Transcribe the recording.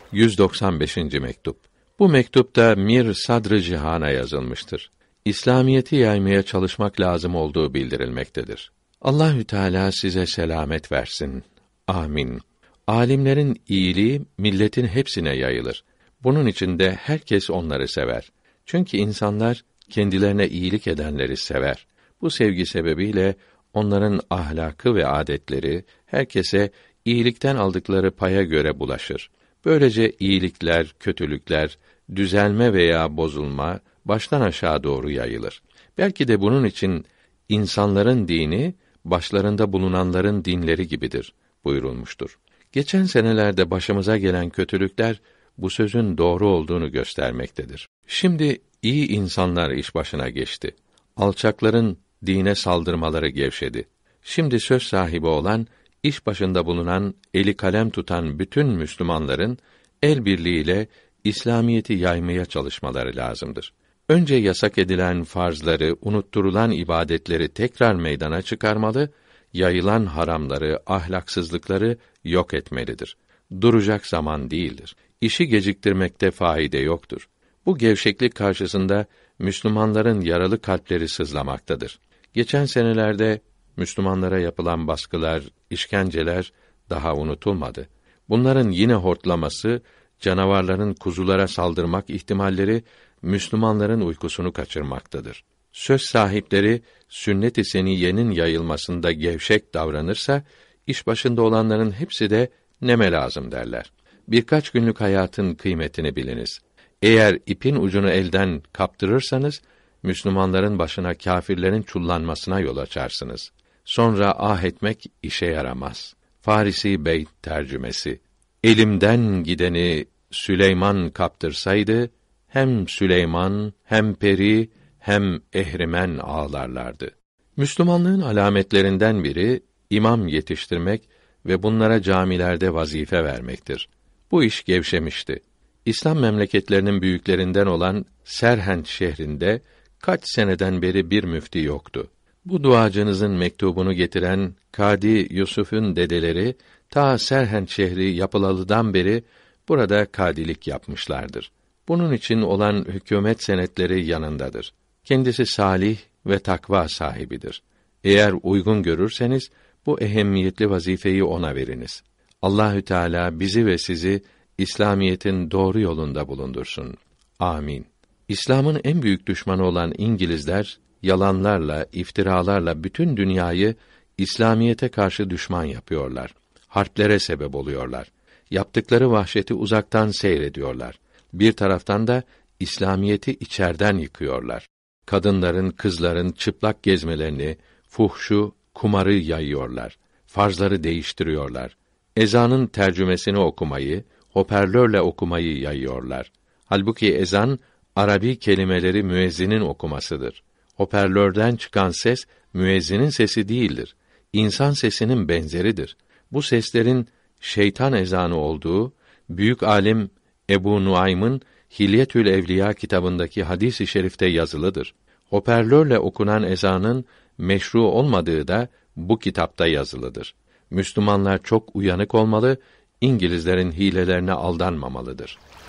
195. mektup. Bu mektupta Mir Sadr-ı Cihan'a yazılmıştır. İslamiyeti yaymaya çalışmak lazım olduğu bildirilmektedir. Allahü Teala size selamet versin. Amin. Alimlerin iyiliği milletin hepsine yayılır. Bunun için de herkes onları sever. Çünkü insanlar kendilerine iyilik edenleri sever. Bu sevgi sebebiyle onların ahlakı ve adetleri herkese iyilikten aldıkları paya göre bulaşır. Böylece iyilikler, kötülükler, düzelme veya bozulma baştan aşağı doğru yayılır. Belki de bunun için insanların dini başlarında bulunanların dinleri gibidir buyurulmuştur. Geçen senelerde başımıza gelen kötülükler bu sözün doğru olduğunu göstermektedir. Şimdi iyi insanlar iş başına geçti. Alçakların dine saldırmaları gevşedi. Şimdi söz sahibi olan, iş başında bulunan, eli kalem tutan bütün Müslümanların el birliğiyle İslamiyeti yaymaya çalışmaları lazımdır. Önce yasak edilen farzları, unutturulan ibadetleri tekrar meydana çıkarmalı, yayılan haramları, ahlaksızlıkları yok etmelidir. Duracak zaman değildir. İşi geciktirmekte faide yoktur. Bu gevşeklik karşısında Müslümanların yaralı kalpleri sızlamaktadır. Geçen senelerde Müslümanlara yapılan baskılar, işkenceler daha unutulmadı. Bunların yine hortlaması, canavarların kuzulara saldırmak ihtimalleri Müslümanların uykusunu kaçırmaktadır. Söz sahipleri sünnet-i seniyyenin yayılmasında gevşek davranırsa, iş başında olanların hepsi de neme lazım derler. Birkaç günlük hayatın kıymetini biliniz. Eğer ipin ucunu elden kaptırırsanız, Müslümanların başına kâfirlerin çullanmasına yol açarsınız. Sonra ah etmek işe yaramaz. Farisi Beyt tercümesi. Elimden gideni Süleyman kaptırsaydı, hem Süleyman, hem peri, hem ehrimen ağlarlardı. Müslümanlığın alametlerinden biri, imam yetiştirmek ve bunlara camilerde vazife vermektir. Bu iş gevşemişti. İslam memleketlerinin büyüklerinden olan Serhent şehrinde kaç seneden beri bir müfti yoktu. Bu duacınızın mektubunu getiren Kadi Yusuf'un dedeleri ta Serhent şehri yapılalıdan beri burada kadilik yapmışlardır. Bunun için olan hükümet senetleri yanındadır. Kendisi salih ve takva sahibidir. Eğer uygun görürseniz bu ehemmiyetli vazifeyi ona veriniz. Allahü Teala bizi ve sizi İslamiyetin doğru yolunda bulundursun. Amin. İslam'ın en büyük düşmanı olan İngilizler yalanlarla, iftiralarla bütün dünyayı İslamiyete karşı düşman yapıyorlar. Harplere sebep oluyorlar. Yaptıkları vahşeti uzaktan seyrediyorlar. Bir taraftan da İslamiyeti içerden yıkıyorlar. Kadınların, kızların çıplak gezmelerini, fuhşu, kumarı yayıyorlar. Farzları değiştiriyorlar. Ezanın tercümesini okumayı, hoparlörle okumayı yayıyorlar. Halbuki ezan, Arabi kelimeleri müezzinin okumasıdır. Hoparlörden çıkan ses, müezzinin sesi değildir. İnsan sesinin benzeridir. Bu seslerin şeytan ezanı olduğu, büyük alim Ebu Nuaym'ın Hilyetül Evliya kitabındaki hadis-i şerifte yazılıdır. Hoparlörle okunan ezanın meşru olmadığı da bu kitapta yazılıdır. Müslümanlar çok uyanık olmalı, İngilizlerin hilelerine aldanmamalıdır.